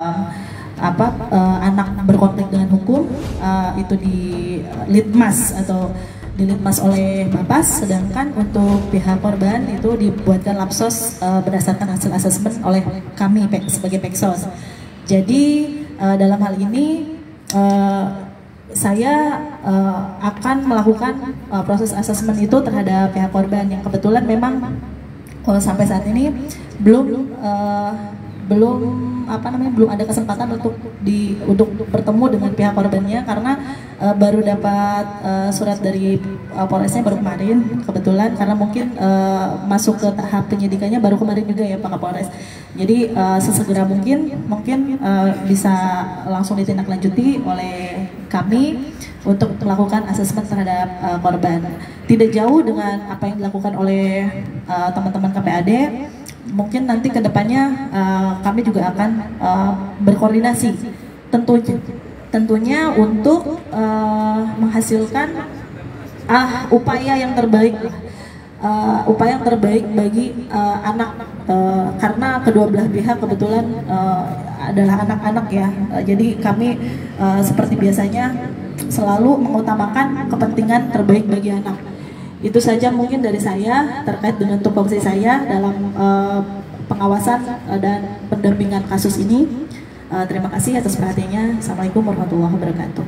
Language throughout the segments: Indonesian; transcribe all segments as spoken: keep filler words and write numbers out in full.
apa uh, anak berkonflik dengan hukum uh, itu di litmas atau dilitmas oleh Bapas, sedangkan untuk pihak korban itu dibuatkan lapsos uh, berdasarkan hasil asesmen oleh kami pe sebagai Peksos. Jadi uh, dalam hal ini uh, saya uh, akan melakukan uh, proses asesmen itu terhadap pihak korban yang kebetulan memang uh, sampai saat ini belum uh, belum apa namanya belum ada kesempatan untuk di untuk bertemu dengan pihak korbannya karena uh, baru dapat uh, surat dari uh, Polresnya baru kemarin kebetulan, karena mungkin uh, masuk ke tahap penyidikannya baru kemarin juga ya Pak Kapolres. Jadi uh, sesegera mungkin mungkin uh, bisa langsung ditindaklanjuti oleh kami untuk melakukan asesmen terhadap uh, korban. Tidak jauh dengan apa yang dilakukan oleh teman-teman uh, K P A D. Mungkin nanti kedepannya uh, kami juga akan uh, berkoordinasi tentunya tentunya untuk uh, menghasilkan uh, upaya yang terbaik uh, upaya yang terbaik bagi uh, anak uh, karena kedua belah pihak kebetulan uh, adalah anak-anak ya, uh, jadi kami uh, seperti biasanya selalu mengutamakan kepentingan terbaik bagi anak. Itu saja mungkin dari saya terkait dengan tupoksi saya dalam uh, pengawasan uh, dan pendampingan kasus ini. Uh, terima kasih atas perhatiannya. Assalamualaikum warahmatullahi wabarakatuh.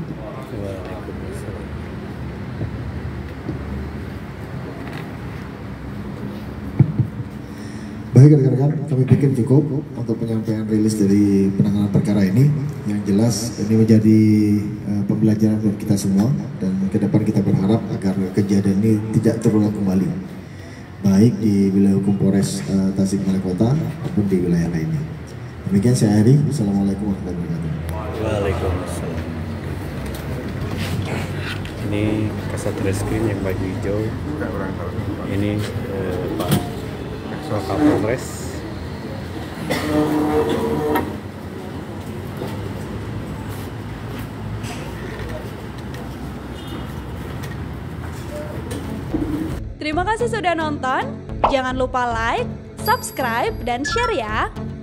Baik rekan-rekan, kami pikir cukup untuk penyampaian rilis dari penanganan perkara ini. Yang jelas ini menjadi uh, pembelajaran buat kita semua, dan ke depan kita berharap agar kejadian ini tidak terulang kembali, baik di wilayah hukum Polres uh, Tasikmalaya Kota maupun di wilayah lainnya. Demikian saya Heri. Wassalamualaikum warahmatullahi wabarakatuh. Waalaikumsalam. Ini Kasat Reskrim yang baju hijau. Ini eh, Pak Kapolres. Terima kasih sudah nonton. Jangan lupa like, subscribe, dan share ya.